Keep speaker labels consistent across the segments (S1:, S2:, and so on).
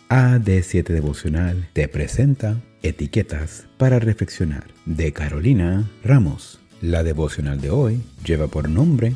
S1: AD7 Devocional te presenta Etiquetas para reflexionar de Carolina Ramos. La devocional de hoy lleva por nombre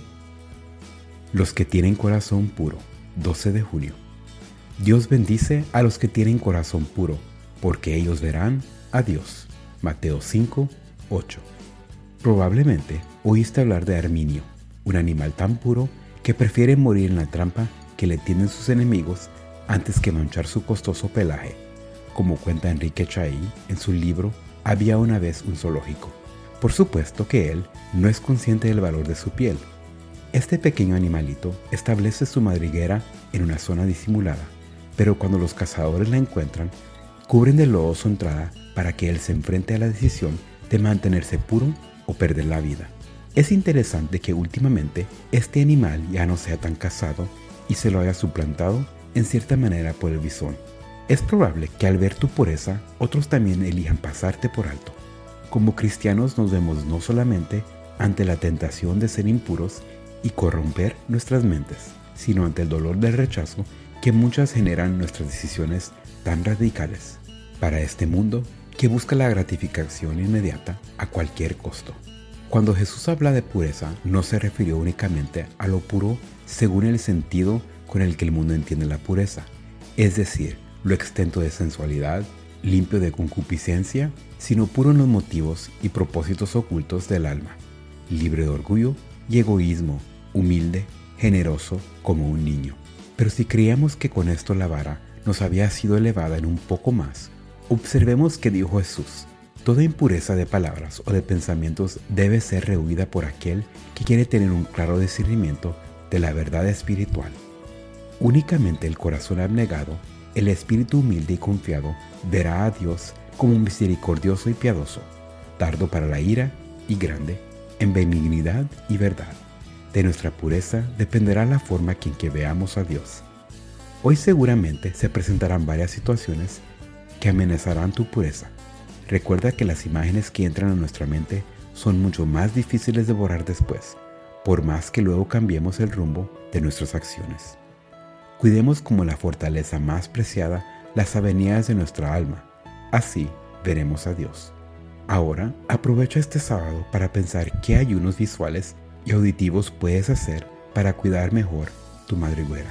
S1: Los que tienen corazón puro, 12 de junio. Dios bendice a los que tienen corazón puro, porque ellos verán a Dios. Mateo 5, 8. Probablemente oíste hablar de Arminio, un animal tan puro que prefiere morir en la trampa que le tienden sus enemigos antes que manchar su costoso pelaje. Como cuenta Enrique Chailly en su libro Había una vez un zoológico. Por supuesto que él no es consciente del valor de su piel. Este pequeño animalito establece su madriguera en una zona disimulada, pero cuando los cazadores la encuentran, cubren de lodo su entrada para que él se enfrente a la decisión de mantenerse puro o perder la vida. Es interesante que últimamente este animal ya no sea tan cazado y se lo haya suplantado en cierta manera por el bisón. Es probable que al ver tu pureza, otros también elijan pasarte por alto. Como cristianos nos vemos no solamente ante la tentación de ser impuros y corromper nuestras mentes, sino ante el dolor del rechazo que muchas generan nuestras decisiones tan radicales para este mundo que busca la gratificación inmediata a cualquier costo. Cuando Jesús habla de pureza, no se refirió únicamente a lo puro según el sentido con el que el mundo entiende la pureza, es decir, lo exento de sensualidad, limpio de concupiscencia, sino puro en los motivos y propósitos ocultos del alma, libre de orgullo y egoísmo, humilde, generoso como un niño. Pero si creíamos que con esto la vara nos había sido elevada en un poco más, observemos que dijo Jesús: toda impureza de palabras o de pensamientos debe ser rehuida por aquel que quiere tener un claro discernimiento de la verdad espiritual. Únicamente el corazón abnegado, el espíritu humilde y confiado, verá a Dios como misericordioso y piadoso, tardo para la ira y grande en benignidad y verdad. De nuestra pureza dependerá la forma en que veamos a Dios. Hoy seguramente se presentarán varias situaciones que amenazarán tu pureza. Recuerda que las imágenes que entran a nuestra mente son mucho más difíciles de borrar después, por más que luego cambiemos el rumbo de nuestras acciones. Cuidemos como la fortaleza más preciada las avenidas de nuestra alma. Así veremos a Dios. Ahora, aprovecha este sábado para pensar qué ayunos visuales y auditivos puedes hacer para cuidar mejor tu madriguera.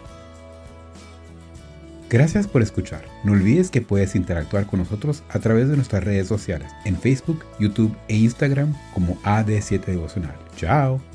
S1: Gracias por escuchar. No olvides que puedes interactuar con nosotros a través de nuestras redes sociales en Facebook, YouTube e Instagram como AD7 Devocional. ¡Chao!